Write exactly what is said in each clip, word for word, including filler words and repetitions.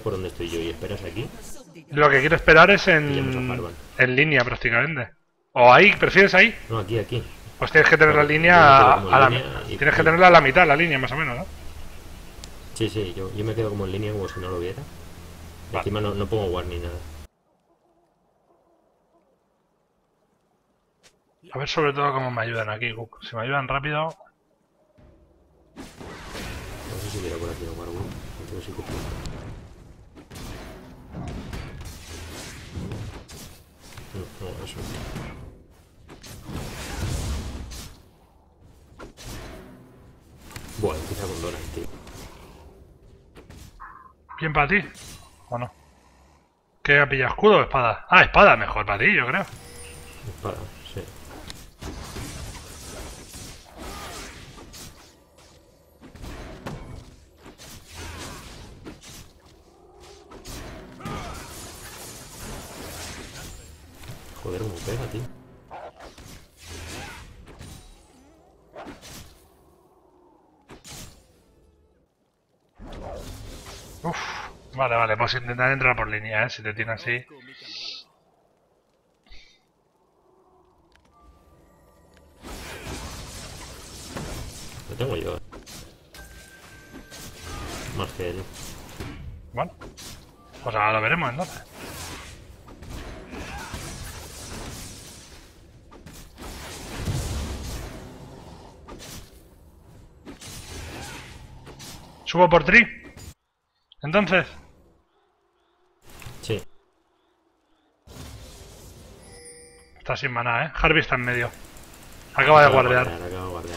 por donde estoy yo y esperas aquí. Lo que quiero esperar es Pillamos a en, Harvan. en línea prácticamente. ¿O ahí? ¿Prefieres ahí? No, aquí, aquí. Pues tienes que tener Claro, la yo me línea quedo a, como en a la, línea y- tienes que y- tenerla a la mitad, la línea más o menos, ¿no? Sí, sí, yo, yo me quedo como en línea como si no lo viera. Y Vale. encima no, no pongo war ni nada. A ver sobre todo cómo me ayudan aquí, Cook. Si me ayudan rápido... No sé si hubiera por aquí un war, no tengo si cupo. No, no, eso. Buah, empieza con Doran, tío. ¿Bien para ti? ¿O no? ¿Qué ha pillado? ¿Escudo o espada? Ah, espada, mejor para ti, yo creo. Espada, sí. Joder, cómo pega, tío. Uf, vale, vale, pues intentar entrar por línea, ¿eh? Si te tiene así. Lo tengo yo. Más que él. Bueno, pues ahora lo veremos entonces. ¿Subo por tri? Entonces, Sí. está sin maná, ¿eh? Harvey está en medio. Acaba de guardear. Acaba de guardear.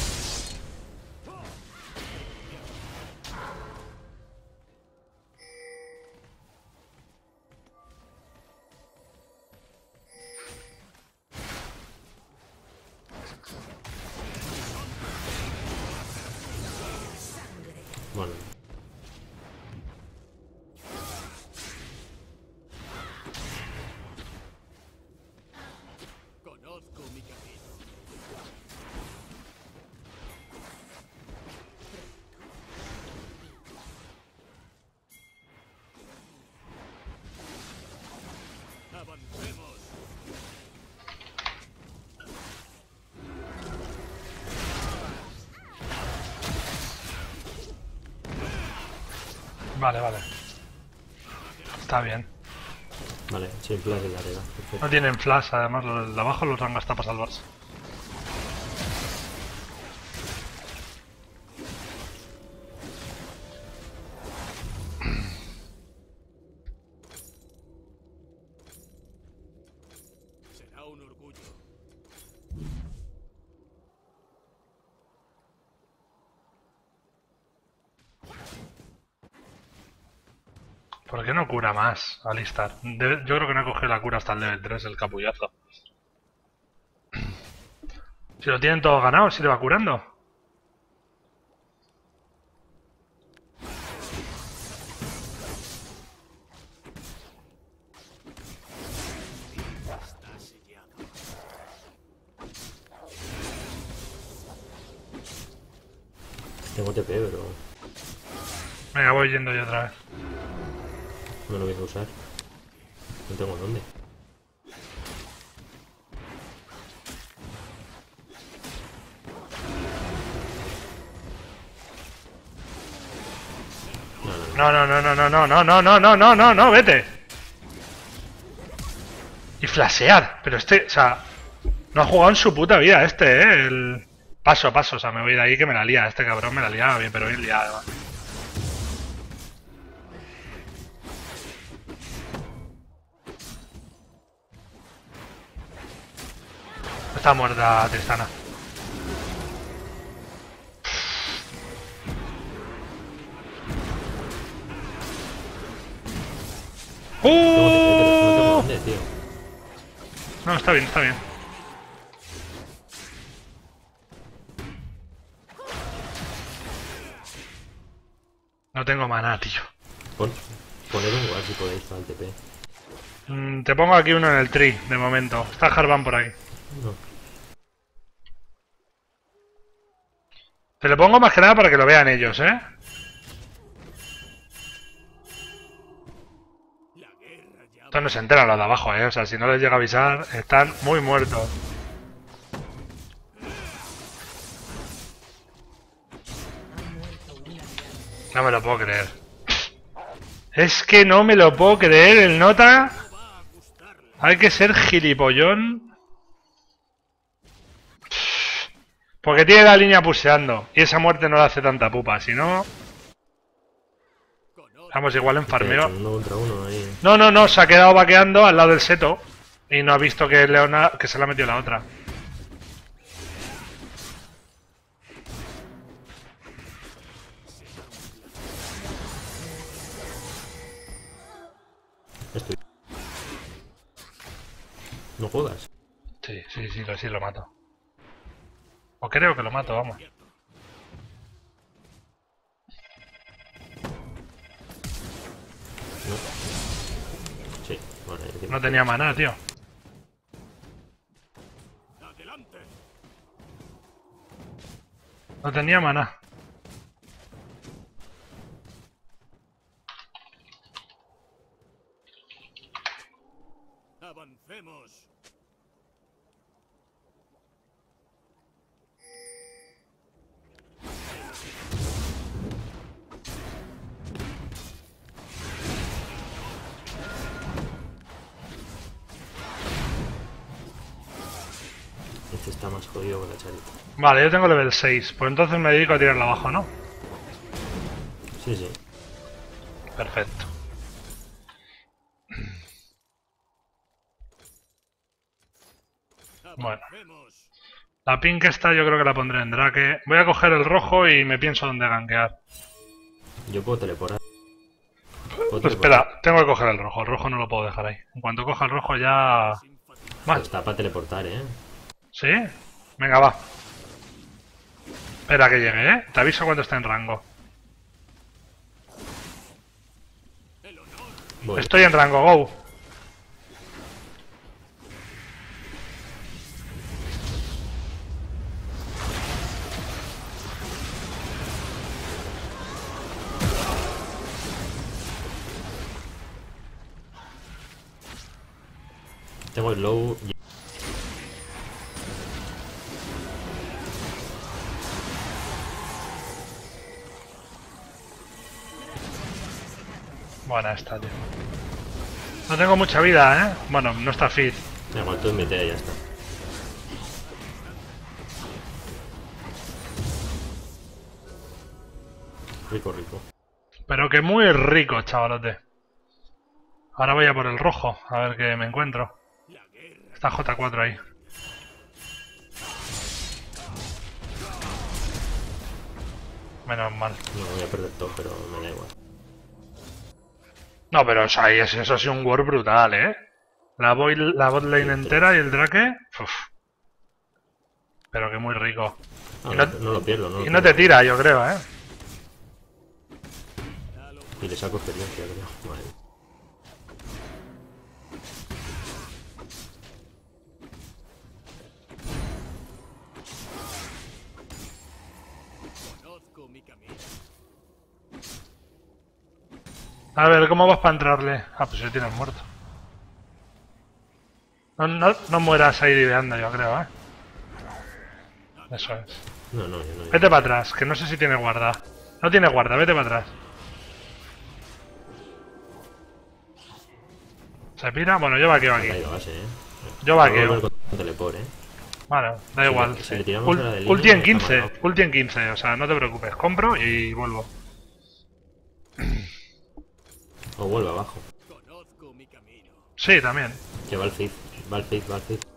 Bueno. Conozco mi camino. Avancemos. Vale, vale. Está bien. Vale, sin flash de la arriba. Perfecto. No tienen flash, además los de abajo los han gastado para salvarse. Será un orgullo. ¿Por qué no cura más, Alistar? Debe- yo creo que no coge la cura hasta el level tres, el capullazo. Si lo tienen todo ganado, ¿si le va curando? Está sellado. Tengo T P, pero Venga, voy yendo yo otra vez. no lo voy a usar. No tengo dónde. No, no, no. No, no, no, no, no, no, no, no, no, no, no, no, vete. Y flashear, pero este, o sea, no ha jugado en su puta vida este, eh, el... Paso, paso, o sea, me voy de ahí que me la lía, este cabrón me la liaba bien, pero bien liada además. Está muerta Tristana. Tengo T P, pero es que no tengo ¡Uh! dónde, tío. No, está bien, está bien. No tengo maná, tío. Pon, poned un war si podéis para el T P. Mm, te pongo aquí uno en el tree, de momento. Está Harvan por aquí. No. Te lo pongo más que nada para que lo vean ellos, ¿eh? Estos no se enteran los de abajo, eh. O sea, si no les llega a avisar, están muy muertos. No me lo puedo creer. Es que no me lo puedo creer, el nota. Hay que ser gilipollón. Porque tiene la línea puseando. Y esa muerte no le hace tanta pupa. Si no... Vamos, igual en farmeo. Uno contra uno ahí. No, no, no. Se ha quedado vaqueando al lado del seto. Y no ha visto que Leona... que se le ha metido la otra. Estoy. ¿No juegas? Sí, sí, sí, lo, sí lo mato. O creo que lo mato, vamos. No. Sí, bueno, ahí No tenía maná, tío. Adelante. No tenía maná. Avancemos. Este está más jodido que la charita. Vale, yo tengo level seis. Pues entonces me dedico a tirarla abajo, ¿no? Sí, sí. Perfecto. Bueno. Avancemos. La pink esta yo creo que la pondré en Drake. Voy a coger el rojo y me pienso dónde gankear. Yo puedo teleportar. ¿Puedo Pues teleportar? espera, tengo que coger el rojo. El rojo no lo puedo dejar ahí. En cuanto coja el rojo ya... Sin fatiga. Vale. Está para teleportar, eh. ¿Sí? Venga, va. Espera que llegue, ¿eh? Te aviso cuando esté en rango. El honor. Voy. Estoy en rango, go. Tengo el low. Buena esta, tío. No tengo mucha vida, ¿eh? Bueno, no está fit. Me aguanto en mi tea y ya está. Rico, rico. Pero que muy rico, chavalote. Ahora voy a por el rojo, a ver qué me encuentro. La guerra. Está J cuatro ahí. Menos mal. No voy a perder todo, pero me da igual. No, pero o sea, eso, eso ha sido un war brutal, ¿eh? La, boy, la bot lane entera y el Drake... Uf. Pero que muy rico. Ah, Y no, no- no lo pierdo, no lo Y no pierdo. te tira, yo creo, ¿eh? Y le saco experiencia, creo. Vale. Conozco mi camino. A ver, ¿cómo vas para entrarle? Ah, pues ya tienes muerto. No, no, no mueras ahí diveando, yo creo, ¿eh? Eso es. No, no, yo no. yo- Vete para atrás, que no sé si tiene guarda. No tiene guarda, vete para atrás. ¿Se pira? Bueno, yo vaqueo Me ha aquí. caído base, eh. Yo Voy a vaqueo. volver con teleport, eh. Vale, da Si igual. le- si sí. le tiramos Ul- a la de línea, ulti en está quince, matado. ulti en quince, o sea, no te preocupes. Compro y vuelvo. O vuelve abajo. Conozco mi camino. Sí, también. Que va al feed. Va al feed, va al feed.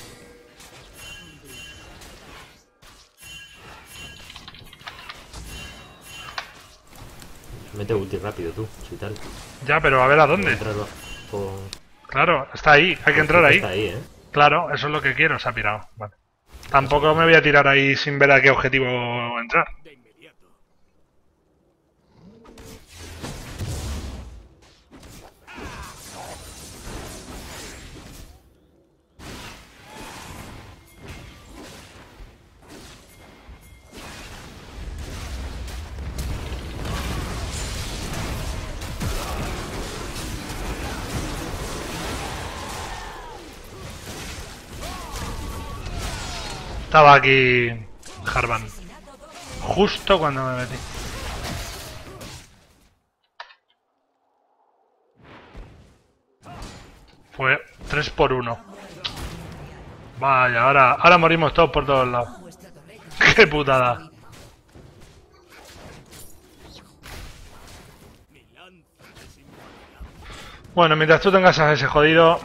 Mete ulti rápido tú, si tal. Ya, pero a ver a dónde. Entrar bajo. Claro, está ahí, hay que entrar ahí. Está ahí, eh. Claro, eso es lo que quiero, se ha pirado. Vale. Tampoco me voy a tirar ahí sin ver a qué objetivo entrar. De inmediato. Estaba aquí Harvan. Justo cuando me metí. Fue tres por uno. Vaya, ahora, ahora morimos todos por todos lados. Qué putada. Bueno, mientras tú tengas a ese jodido...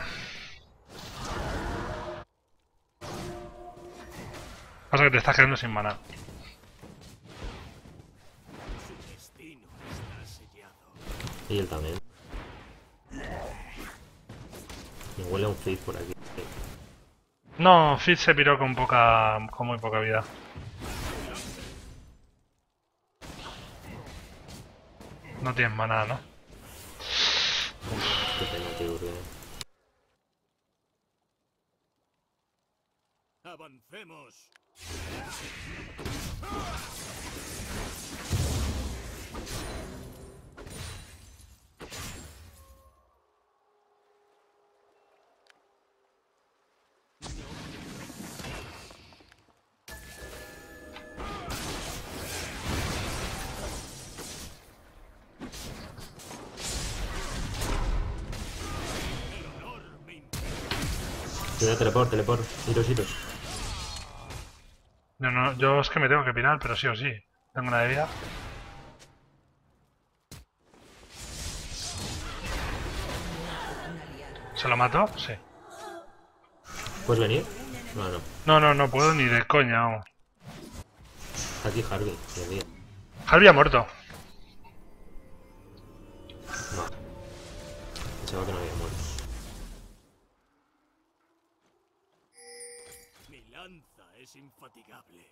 Pasa que te estás quedando sin maná. Y él también. Me huele a un feed por aquí. No, Fizz se piró con poca, con muy poca vida. No tienes maná, ¿no? Qué pena, tío, porque... Avancemos. Mira, teleport, teleport. Iros, iros. No, no, yo es que me tengo que pirar, pero sí o sí. Tengo una de vida. ¿Se lo mató? Sí. ¿Puedes venir? No, no. No, no, no puedo ni de coña, vamos. Está aquí Harvey, Dios mío. Harvey ha muerto. No. Pensaba que no había muerto. Mi lanza es infatigable.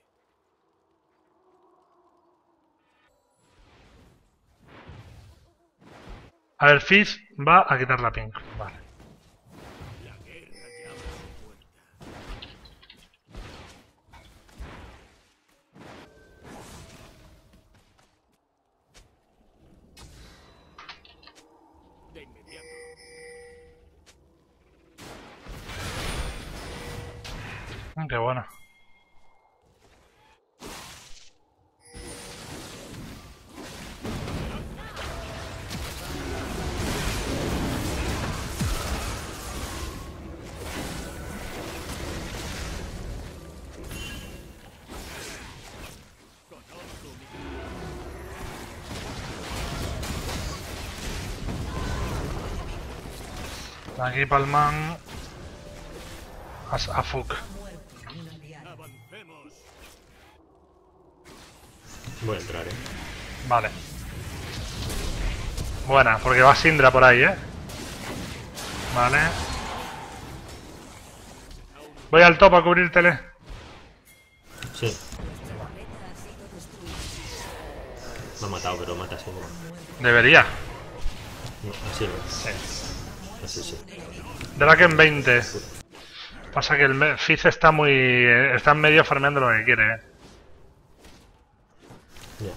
A ver, Fizz va a quitar la pink. Vale. La guerra llama a su puerta. De inmediato. Mm, qué buena. Aquí palman a, a Fuk. Avancemos. Voy a entrar, eh. Vale. Buena, porque va Syndra por ahí, eh. Vale. Voy al top a cubrírtele. Sí. Me ha matado, pero mata así, ¿no? Debería. No, así no. Así sí. Draken veinte. Pasa que el me- Fizz está muy... eh, está en medio farmeando lo que quiere, eh. Ya.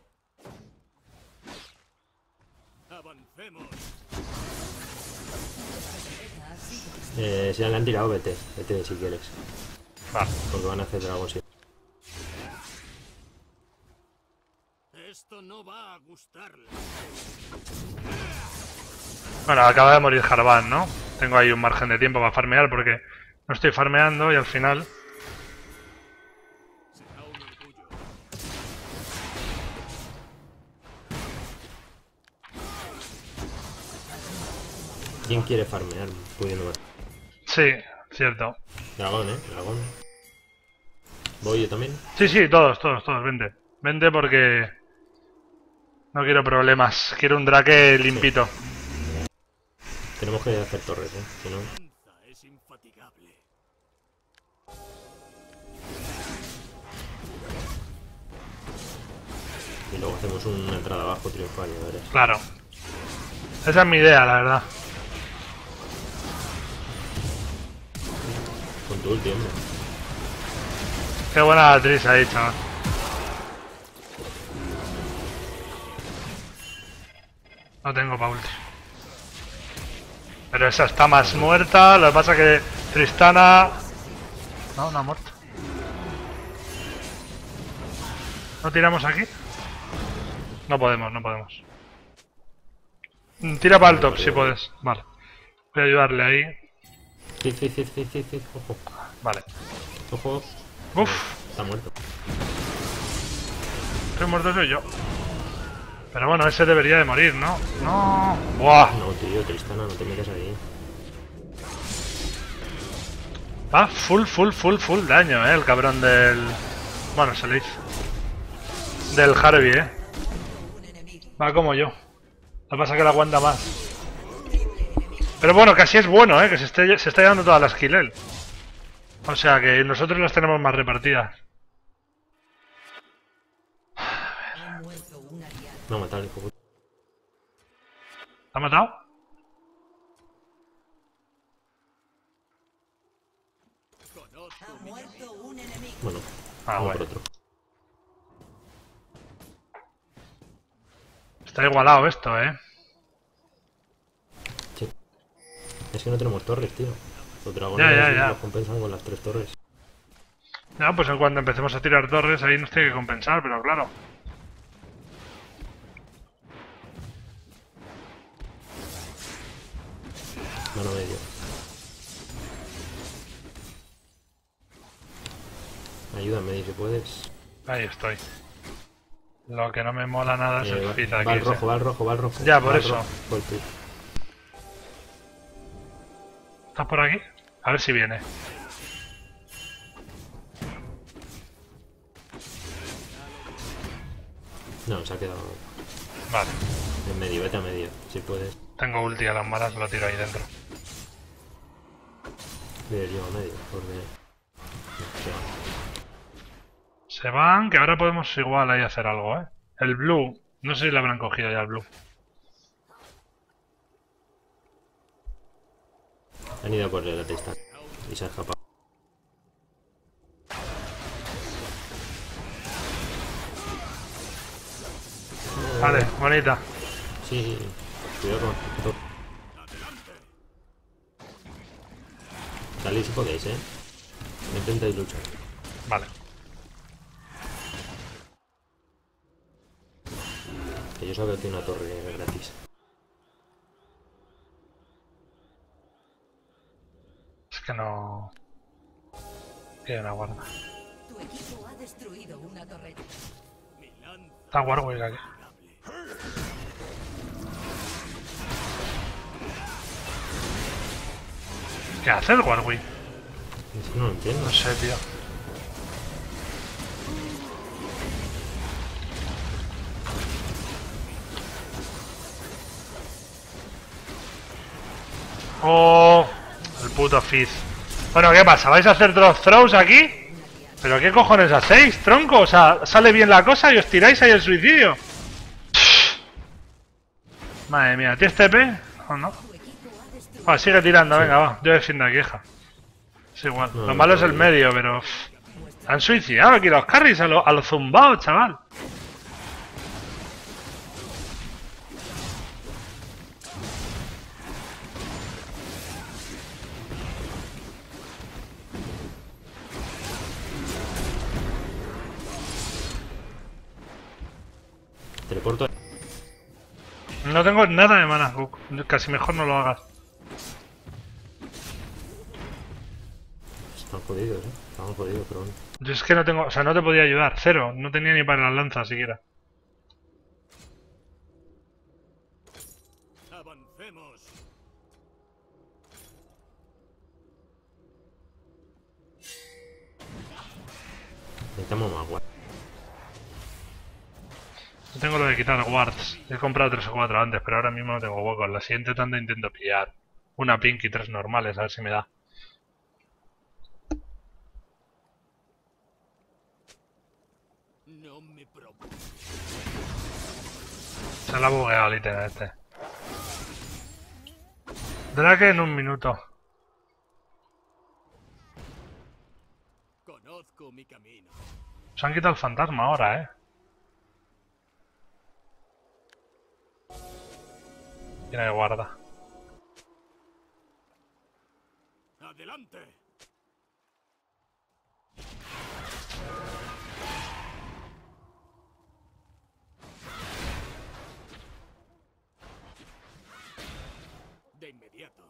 Avancemos. Eh, si le han tirado, vete. Vete si quieres. Vale. Porque van a hacer dragón sí. Esto no va a gustarle. Bueno, acaba de morir Harvan, ¿no? Tengo ahí un margen de tiempo para farmear porque no estoy farmeando y al final... Será un orgullo. ¿Quién quiere farmear pudiendo ver? Sí, cierto. Dragón, eh. Dragón. ¿Voy yo también? Sí, sí, todos, todos, todos, vente. Vente porque... No quiero problemas. Quiero un drake limpito. Tenemos que hacer torres, eh. Si no... Lanza es infatigable. Y luego hacemos una entrada abajo triunfal, ya verás. Claro. Esa es mi idea, la verdad. Con tu ulti, hombre. Qué buena actriz ahí, chaval. No tengo pa' ulti. Pero esa está más muerta. Lo que pasa que Tristana... No, no ha muerto. ¿No tiramos aquí? No podemos, no podemos. Mm, Tira para el top si puedes. Vale. Voy a ayudarle ahí. Cid, cid, cid, cid, cid, cid. Ojo. Vale. Ojo. Uf, Está muerto. estoy muerto soy yo. Pero bueno, ese debería de morir, ¿no? No. Buah. No, tío, Tristana, no te metas ahí. Va full, full, full, full daño, eh, el cabrón del... Bueno, se le hizo. Del Harvey, eh. Va como yo. Lo que pasa es que la aguanta más. Pero bueno, casi es bueno, eh, que se, esté, se está llevando todas las kill él. O sea que nosotros las tenemos más repartidas. Me ha matado el hijo. ¿Te ha matado? Bueno, Ah, vamos bueno. por otro. Está igualado esto, eh. Sí. Es que no tenemos torres, tío. Los dragones Ya, ya, ya. los compensan con las tres torres. Ya, pues en cuanto empecemos a tirar torres, ahí nos tiene que compensar, pero claro. Mano medio. Ayúdame si puedes. Ahí estoy. Lo que no me mola nada es Eh, el va, Fizz va aquí. al ese. rojo, va al rojo, va al rojo. Ya, por Va al eso. rojo, por el Fizz. ¿Estás por aquí? A ver si viene. No, se ha quedado Vale. en medio, vete a medio, si puedes. Tengo ulti a las malas, lo tiro ahí dentro. Voy yo a medio, porque... No, se va. Se van, que ahora podemos igual ahí hacer algo, ¿eh? El blue. No sé si le habrán cogido ya el blue. Han ido por el Tristana y se ha escapado. Vale, bonita. Sí, cuidado con... Salid si podéis, eh. No intentéis luchar. Vale. Que yo sabía que tiene una torre gratis. Es que no... Tiene una guarda. Tu equipo ha destruido una torreta. Está Warwick aquí. ¿Qué hace el Warwick? Es que no lo entiendo. No sé, tío. Oh, el puto Fizz. Bueno, ¿qué pasa? ¿Vais a hacer drop throws aquí? ¿Pero qué cojones hacéis, tronco? O sea, sale bien la cosa y os tiráis ahí el suicidio. Madre mía, ¿tienes T P? ¿O no? Ah, sigue tirando, venga, va. Yo defiendo aquí, hija. Es igual. No, Lo malo no, es el no. medio, pero... pff, han suicidado aquí los carries a los a lo zumbados, chaval. Teleporto. No tengo nada de mana, Cook. Casi mejor no lo hagas. Están jodidos, eh. Están jodidos, pero bueno. Yo es que no tengo... O sea, no te podía ayudar. Cero. No tenía ni para las lanzas siquiera. Avancemos. Necesitamos más guay. Yo tengo lo de quitar wards. He comprado tres o cuatro antes, pero ahora mismo no tengo huecos. La siguiente tanda intento pillar una pink y tres normales, a ver si me da. No me provoques. Se la ha bugueado el ítem este. Drake en un minuto. Conozco mi camino. Se han quitado el fantasma ahora, eh. Tiene que guarda. Adelante.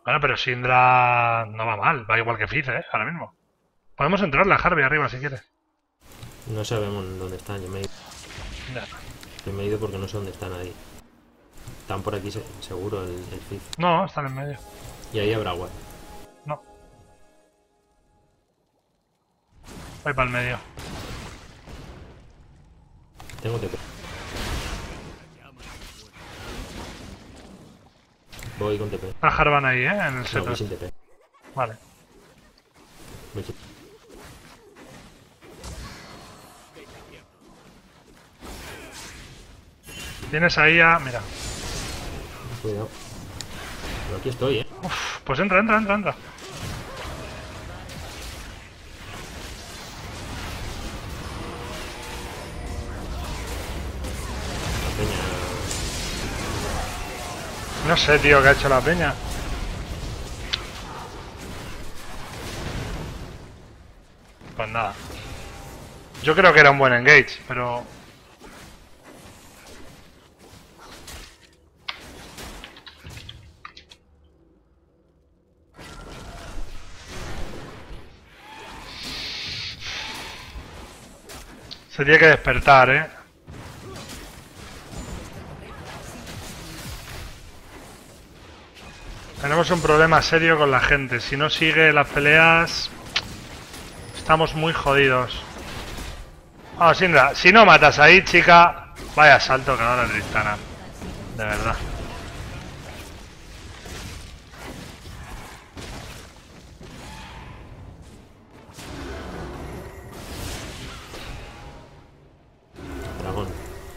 Bueno, pero Syndra no va mal, va igual que Fizz, ¿eh? Ahora mismo. Podemos entrarle a Harvey arriba si quieres. No sabemos dónde están, yo me he ido. Ya. Yo me he ido porque no sé dónde está nadie. Están por aquí se- seguro el, el Fizz. No, están en medio. Y ahí habrá agua. No. Voy para el medio. Tengo T P. Voy con T P. A Harvan ahí, ¿eh? En el No, voy setup. sin T P. Vale. Voy sin- Tienes ahí a... Mira. Cuidado. Pero aquí estoy, eh. Uf, pues entra, entra, entra, entra. La peña. No sé, tío, qué ha hecho la peña. Pues nada. Yo creo que era un buen engage, pero... Se tiene que despertar, ¿eh? Tenemos un problema serio con la gente. Si no sigue las peleas... Estamos muy jodidos. Vamos, Syndra, si no matas ahí, chica... Vaya salto que da la Tristana. De verdad. Dragón.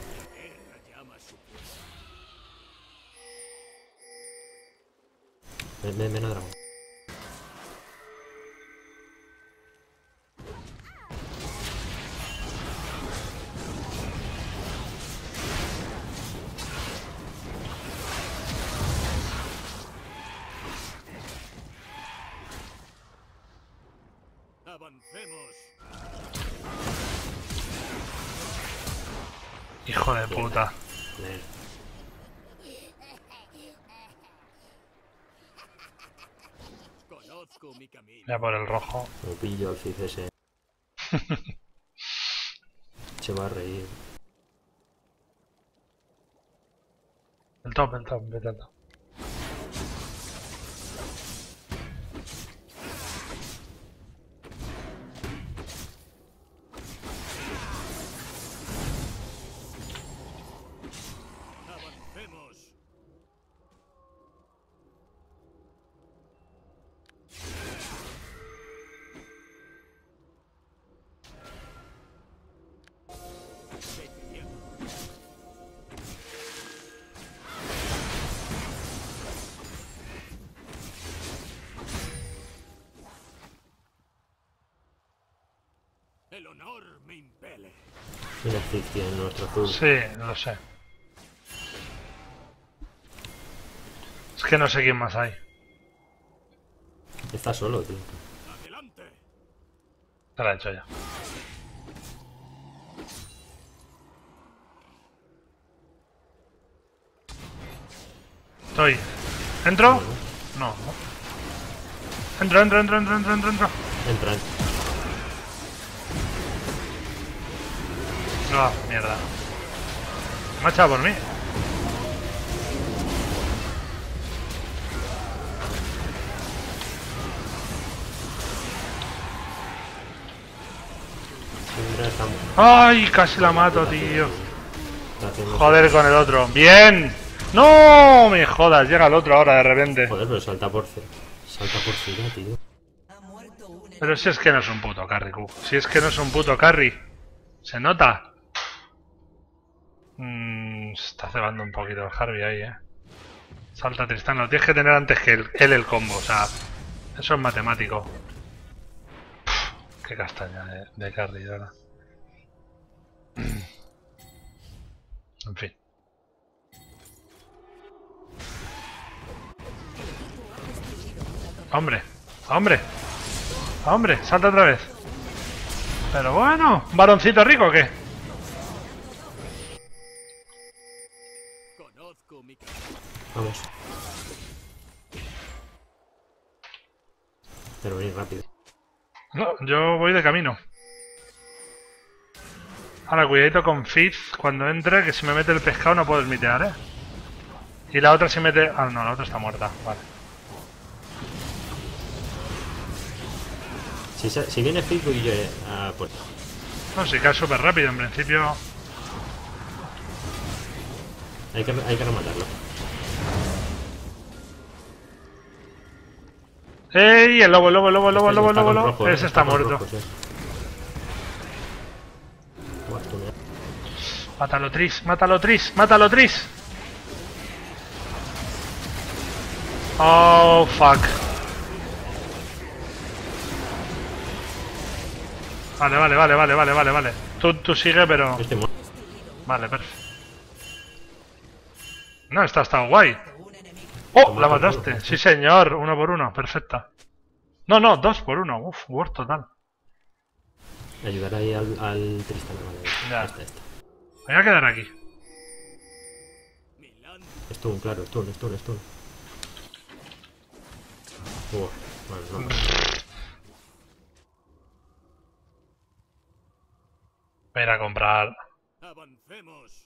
Ven, ven, ven a dragón. Avancemos. Hijo de puta. Joder. Conozco mi camino. Ya por el rojo. Me pillo al Fizz ese. Se va a reír. El top, el top, vete al top. Avancemos. El honor me impele. Mira el Fizz tiene nuestro azul. Sí, lo sé. Es que no sé quién más hay. Está solo, tío. Adelante. Te la he hecho ya. Estoy. ¿Entro? No. no. Entro, entro, entro, entro, entro, entro, entro. Entra. No, mierda. Me ha echado por mí. Syndra está... Ay, casi la mato, tío. está haciendo- Joder con el otro. ¡Bien! ¡No! Me jodas, llega el otro ahora de repente. Joder, pero salta por... ce- Salta por Syndra, tío. Ha muerto un Pero si es que no es un puto carry, Q. Si es que no es un puto carry. ¿Se nota? Mm, se está cebando un poquito el Harvey ahí, eh. Salta Tristán, lo tienes que tener antes que él, él el combo, o sea, eso es matemático. Pff, qué castaña de, de carry, de verdad. En fin. Hombre, hombre, hombre, salta otra vez. Pero bueno, ¿varoncito rico o qué? Conozco mi camino. Vamos. Pero venir rápido. No, yo voy de camino. Ahora, cuidadito con Fizz cuando entre, que si me mete el pescado no puedo smitear, ¿eh? Y la otra si mete... Ah, no, la otra está muerta. Vale. Si, sa- si viene Fizz, voy yo a por... No, si cae súper rápido, en principio... Hay que, hay que rematarlo. ¡Ey! El lobo, el lobo, el lobo, el lobo, el Este lobo, el está lobo, con el lobo. rojo, eh, Ese está con muerto. rojos, eh. Buah, tú mira. Mátalo, Tris, mátalo, Tris, mátalo, Tris. Oh, fuck. Vale, vale, vale, vale, vale, vale, vale. Tú, tú sigue, pero... Este muerto. Vale, perfecto. No, esta ha estado guay. ¡Oh! La mataste. Sí, señor. Uno por uno. Perfecta. No, no, dos por uno. Uf, Word total. Ayudar ahí al, al Tristán. Vale, Ya. esta, esta. Me voy a quedar aquí. Milán. Stun, claro, stun, stun, stun. Uh, bueno, no. Voy a ir a comprar. Avancemos.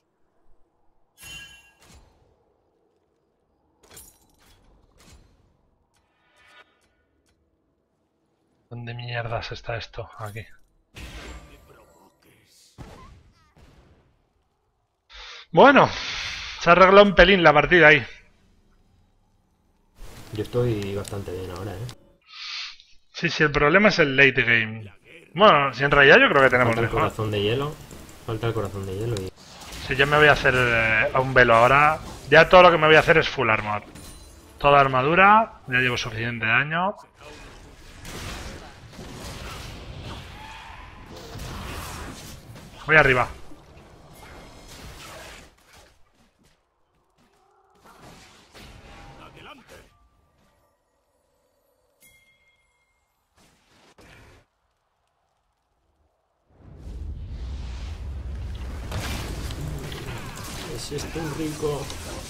¿Dónde mierdas está esto? Aquí. Me provoques. Bueno. Se arregló un pelín la partida ahí. Yo estoy bastante bien ahora, eh. Sí, sí, el problema es el late game. Bueno, si en realidad yo creo que tenemos Falta el mejor. corazón de hielo. Falta el corazón de hielo y... Si yo me voy a hacer eh, a un velo ahora, ya todo lo que me voy a hacer es full armor. Toda armadura, ya llevo suficiente daño. Voy arriba. Adelante. Es stun rico.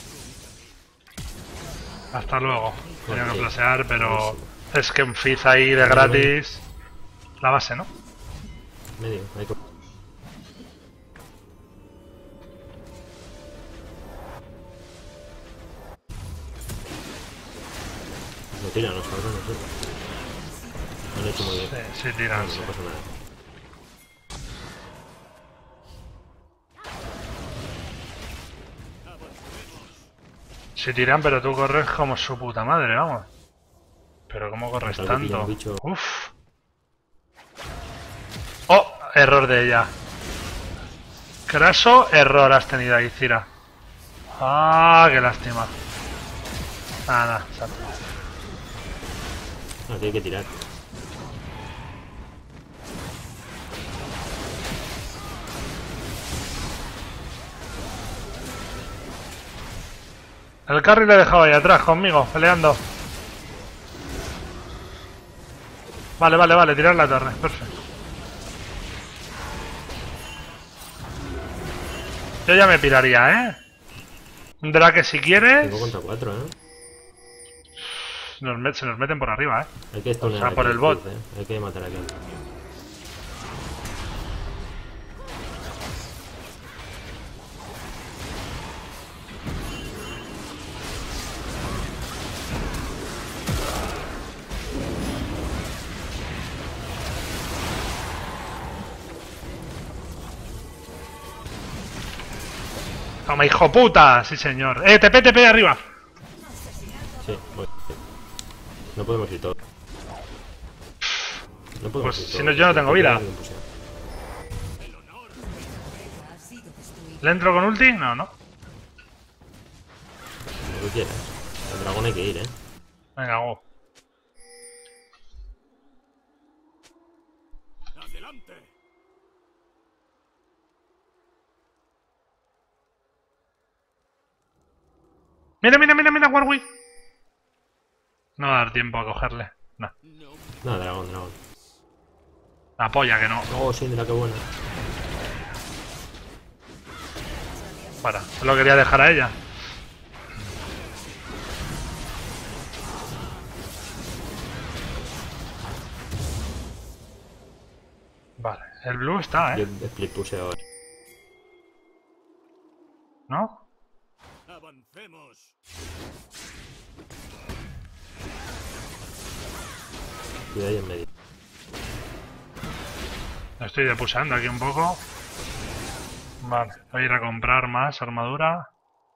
Hasta luego. Tenía que Ok. plasear, pero Buenísimo. es que un Fizz ahí de gratis. La base, ¿no? Medio, hay que... Lo tiran los cabrones, eh. Lo han hecho muy bien. Sí, sí, tiran. No, Sí. no pasa nada. Sí tiran, pero tú corres como su puta madre, vamos. Pero ¿cómo corres Tal vez pilla tanto? un bicho. Uf. Oh, error de ella. Craso error has tenido ahí, Cira. Ah, qué lástima. Nada, nada. Aquí hay que tirar. El carry le he dejado ahí atrás conmigo, peleando. Vale, vale, vale, tirar la torre, perfecto. Yo ya me piraría, ¿eh? Un Drake si quieres. cinco contra cuatro, eh. Nos met- se nos meten por arriba, ¿eh? Hay que stunear O sea, aquí por el al bot. Fizz, eh. Hay que matar aquí. Toma, hijo puta, sí señor. Eh, T P, T P arriba. Sí, voy. No podemos ir todos. No podemos Pues, ir si todos. no, yo no tengo vida. Ha sido destruido. ¿Le entro con ulti? No, no. Lo que quieras. El dragón hay que ir, eh. Venga, go. Adelante. Mira, mira, mira, mira, Warwick. No va a dar tiempo a cogerle. No. No. No, dragón, dragón. La polla que no. Oh, Syndra, qué buena. Para, solo quería dejar a ella. Vale, el blue está, Yo ¿eh? split puse ahora. ¿No? Avancemos. Cuidado ahí en medio. Me estoy depusando aquí un poco. Vale, voy a ir a comprar más armadura.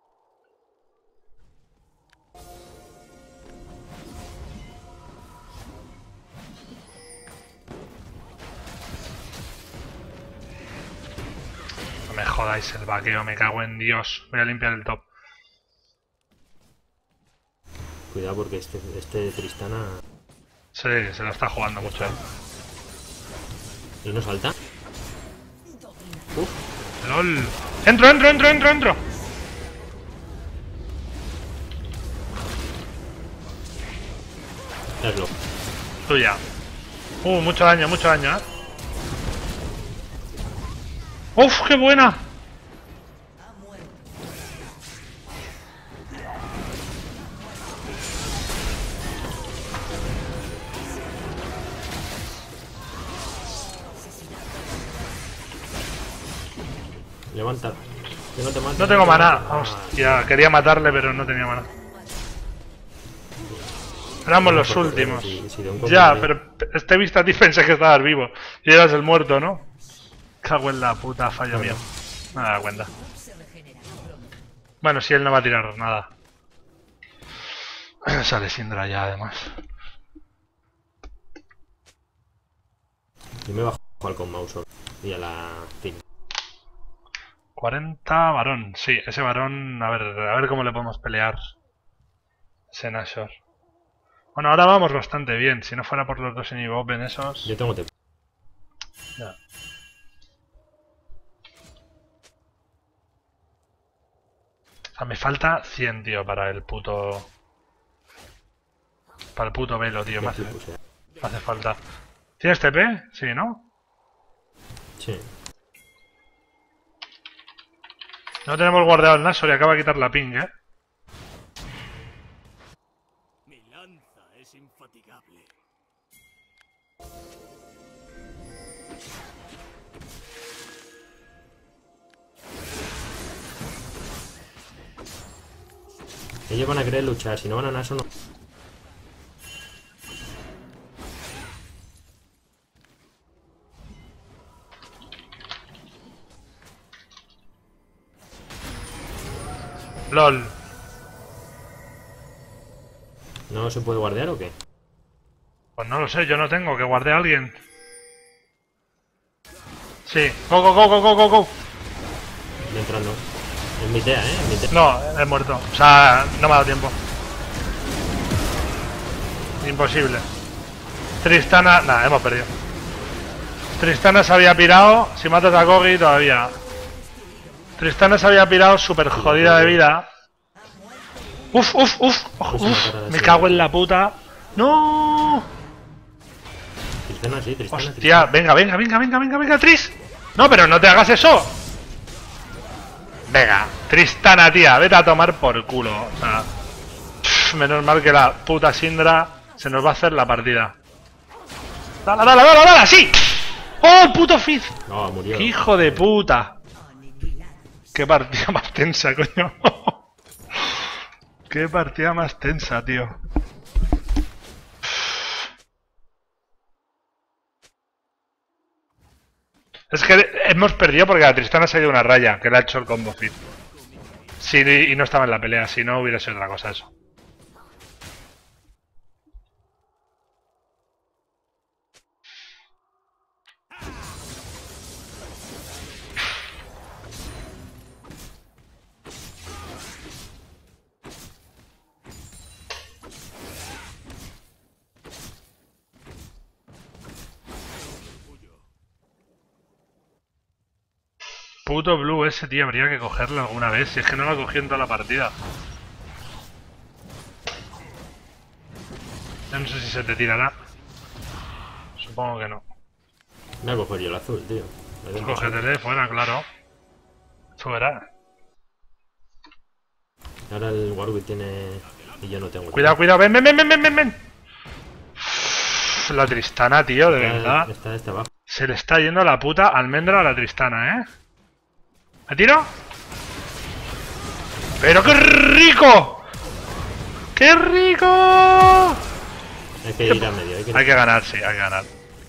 No me jodáis el vaqueo, me cago en Dios. Voy a limpiar el top. Cuidado porque este, este Tristana... Sí, se lo está jugando mucho, ¿eh? ¿Y no salta? Uf, ¡Lol! ¡Entro, entro, entro, entro, entro! hazlo. Tuya. Uh, mucho daño, mucho daño, ¿eh? ¡Uf, qué buena! Levanta. Que no te mata. No tengo maná. Hostia, quería matarle, pero no tenía maná. Éramos los últimos. Si- si de un Ya, compañero- pero este visto a ti pensé que estabas vivo. Y eras el muerto, ¿no? Cago en la puta, fallo mío. No me da cuenta. Se regenera pronto. Bueno, si él no va a tirar nada. Sale Syndra ya, además. Yo me bajo al con Mausor y a la team. cuarenta varón. Sí, ese varón... A ver, a ver cómo le podemos pelear. Ese Nashor. Bueno, ahora vamos bastante bien. Si no fuera por los dos Iniboben esos... Yo tengo T P. Ya. O sea, me falta cien, tío, para el puto... Para el puto velo, tío. Me Yo hace, split puse. me hace falta. ¿Tienes T P? Sí, ¿no? Sí. No tenemos guardado el Nashor y acaba de quitar la ping, ¿eh? Mi lanza es infatigable. Ellos van a querer luchar. Si no van a Naso, no. LOL. ¿No se puede guardear o qué? Pues no lo sé, yo no tengo, que guarde a alguien. Sí, go, go, go, go, go, go, go. Voy entrando. En mi tea, ¿eh? En mi tea. No, he muerto. O sea, no me ha dado tiempo. Imposible. Tristana... Nah, hemos perdido. Tristana se había pirado. Si matas a Kogi todavía. Tristana se había pirado súper jodida de vida. Uf, uf, uf. Vamos a Uf, matar a la me señora. cago en la puta. No. Tristana, sí, Tristana. Hostia, venga, venga, venga, venga, venga, venga, Tris. No, pero no te hagas eso. Venga, Tristana, tía, vete a tomar por culo. O sea, pff, menos mal que la puta Syndra se nos va a hacer la partida. ¡Dala, dala, dala, dala! ¡Sí! ¡Oh, el puto Fizz! No, murió. ¡Qué hijo de puta! ¡Qué partida más tensa, coño! ¡Qué partida más tensa, tío! Es que hemos perdido porque la Tristana se ha ido una raya, que le ha hecho el combo fit. Sí, y no estaba en la pelea, si no hubiera sido otra cosa eso. Puto Blue ese, tío, habría que cogerlo alguna vez, si es que no lo cogí en toda la partida. Yo no sé si se te tirará. Supongo que no. Me voy a coger yo el azul, tío. Me den por saco. Cógetele fuera, claro. Eso verás. Ahora el Warwick tiene... Y yo no tengo. Cuidado, cuidado, ven, ven, ven, ven, ven, ven, ven. La Tristana, tío, de Está- verdad. Está este abajo. Se le está yendo la puta almendra a la Tristana, ¿eh? ¿Me tiro? ¡Pero qué rico! ¡Qué rico! Hay que ir a medio, hay que ir Hay que ganar, sí, hay que ganar.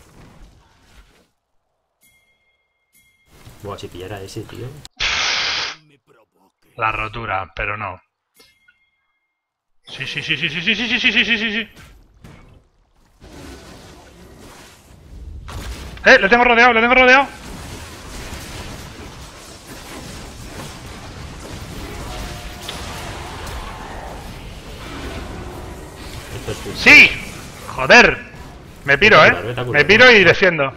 Buah, si pillara ese, tío. me provoque. La rotura, pero no. Sí, sí, sí, sí, sí, sí, sí, sí, sí, sí, sí, sí, sí. ¡Eh! ¡Le tengo rodeado! ¡Le tengo rodeado! Esto es justo. ¡Sí! ¡Joder! Me piro, Vete a curar, ¿eh? vete a curar. Me piro y defiendo.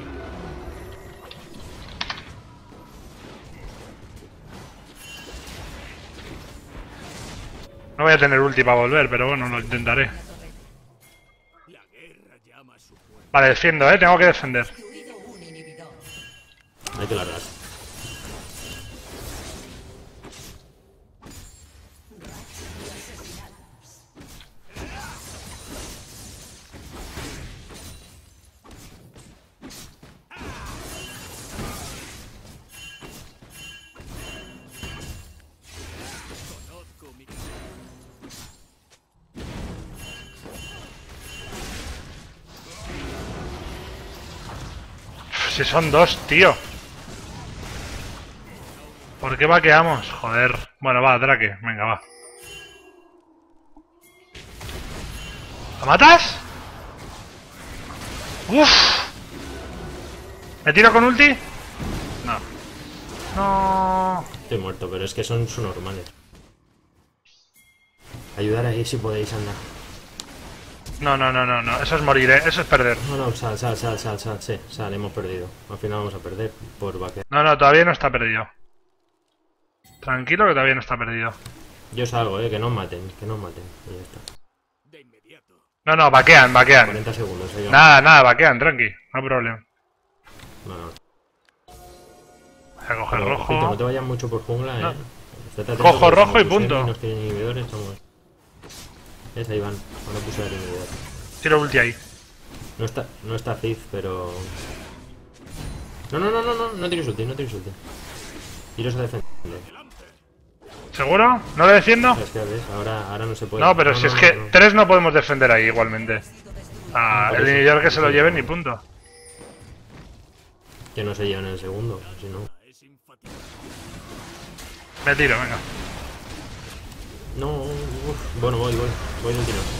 No voy a tener ulti para volver, pero bueno, lo intentaré. La guerra llama a su puerta. Vale, defiendo, ¿eh? Tengo que defender. Destruido un inhibidor. Hay que largar. Conozco mi Si son dos, tío. ¿Por qué vaqueamos? Joder. Bueno, va, Drake. Venga, va. ¿Lo matas? ¡Uf! ¿Me tiro con ulti? No. No. Estoy muerto, pero es que son subnormales. Ayudar ahí si podéis andar. No, no, no, no, no. Eso es morir, ¿eh? Eso es perder. No, no, sal, sal, sal, sal, sal, sí, sal, hemos perdido. Al final vamos a perder por vaquear. No, no, todavía no está perdido. Tranquilo que todavía no está perdido. Yo salgo, eh, que no maten, que no maten. Y ya está. de inmediato. No, no, vaquean, vaquean. cuarenta segundos, eh, yo. Nada, nada, vaquean, tranqui. No hay problema. No, no. Voy a coger Pero, ojito, no rojo. te vayas mucho por jungla, No. eh. Estate atento Cojo porque rojo como y tus punto. enemigos tienen inhibidores, estamos... ¿Ves? Ahí van. Van a pulsar el inhibidor. Tiro ulti ahí. No está, no está Thief, pero... No, no, no, no, no, no tires ulti, no tires ulti. Iros a defender. ¿Seguro? ¿No le defiendo? Es que ves, ahora, ahora no se puede. No, pero si es no, que no, no. tres no podemos defender ahí igualmente. Ah, Por el eso. inhibidor que se lo lleven y punto. Que no se llevan en el segundo, si no... Es infatigable. Me tiro, venga. No, uf, bueno, voy, voy, voy del tirón.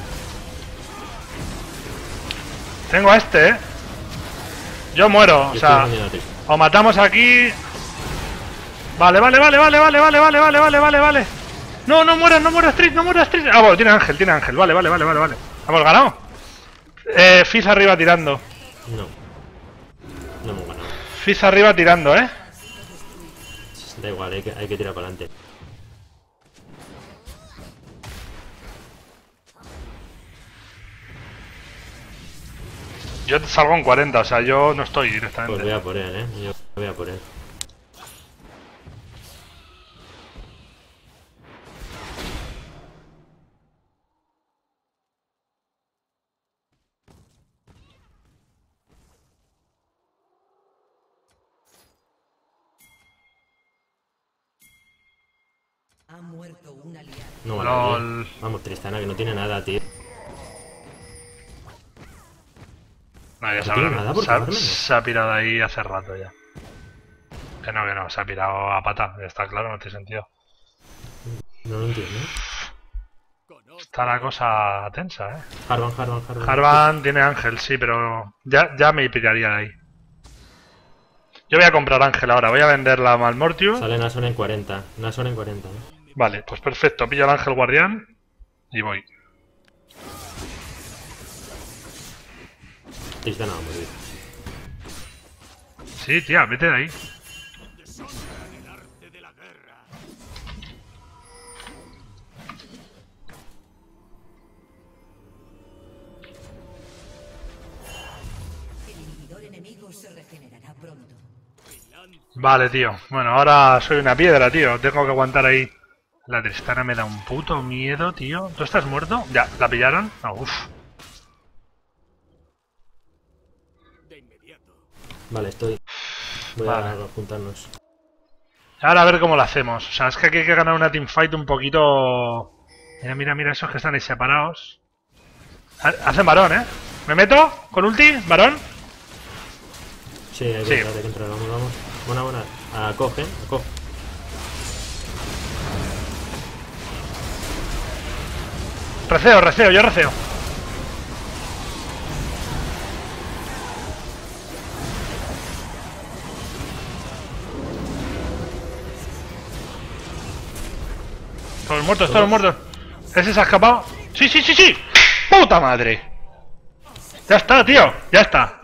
Tengo a este, ¿eh? Yo muero, o Yo sea... estoy defendiendo a Thief. O matamos aquí... Vale, vale, vale, vale, vale, vale, vale, vale, vale, vale, vale. No, no mueras, no mueras, Street, no mueras, Street. Ah, bueno, tiene ángel, tiene ángel. Vale, vale, vale, vale, vale. ¿Hemos ganado? Eh, Fizz arriba tirando. No. No hemos ganado. Fizz arriba tirando, ¿eh? Da igual, hay que, hay que tirar para adelante. Yo salgo en cuarenta, o sea, yo no estoy Pues directamente. voy a por él, eh. Yo voy a por él. Ha muerto un aliado. No vale. Lol. tío. Vamos, Tristana, que no tiene nada, tío. No, ya se, ¿No tiene habrá- nada por se ha- cagármelo? se ha pirado ahí hace rato ya. Que no, que no, se ha pirado a pata, ya está claro, no tiene sentido. No lo entiendo. Conozco Está la cosa tensa, eh. Harvan, Harvan, Harvan. Harvan tiene ángel, sí, pero ya, ya me pillaría de ahí. Yo voy a comprar ángel ahora, voy a vender la Malmortius. Sale Nason en cuarenta. Nason en cuarenta, ¿no? Vale, pues perfecto, pillo el ángel guardián y voy. Tristana va a morir. Sí, tía, vete de ahí. deshonran el arte de la guerra. El inhibidor enemigo se regenerará pronto. Vale, tío. Bueno, ahora soy una piedra, tío. Tengo que aguantar ahí. La Tristana me da un puto miedo, tío. ¿Tú estás muerto? Ya, ¿la pillaron? No, uff. De inmediato. Vale, estoy. Voy Vale. a juntarnos. Ahora a ver cómo lo hacemos. O sea, es que aquí hay que ganar una teamfight un poquito... Mira, mira, mira esos que están ahí separados. Ha- Hacen varón, ¿eh? ¿Me meto? ¿Con ulti? ¿Varón? Sí, hay que Sí. entrar, hay que entrar. Vamos, vamos. Buena, buena. Acoge, acoge. Receo, receo, yo receo. Todos muertos, todos muertos. ¿Ese se ha escapado? ¡Sí, sí, sí, sí! ¡Puta madre! Ya está, tío, ya está.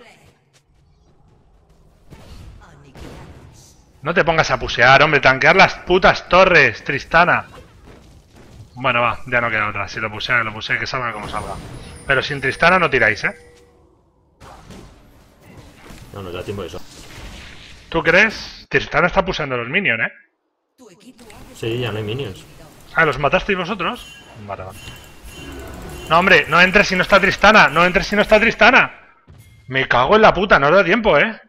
No te pongas a pusear, hombre, tanquear las putas torres, Tristana. Bueno, va, ya no queda otra. Si lo pusea, lo pusea, que salga como salga. Pero sin Tristana no tiráis, ¿eh? No nos da tiempo de eso. ¿Tú crees? Tristana está puseando los minions, ¿eh? Tu equipo ha Sí, ya no hay minions. Ah, ¿los matasteis vosotros? Vale, vale. No, hombre, no entres si no está Tristana. No entres si no está Tristana. Me cago en la puta, no os da tiempo, ¿eh?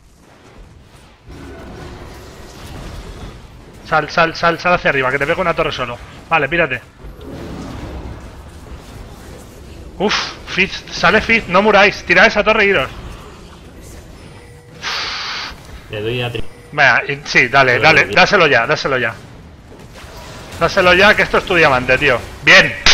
Sal, sal, sal, sal hacia arriba, que te pego una torre solo. Vale, pírate. Uf, Fizz, sale Fizz, no muráis. Tirad esa torre e iros. Le doy a tri... Venga, y- sí, dale, dale, dáselo ya, dáselo ya. Dáselo ya, que esto es tu diamante, tío. Bien.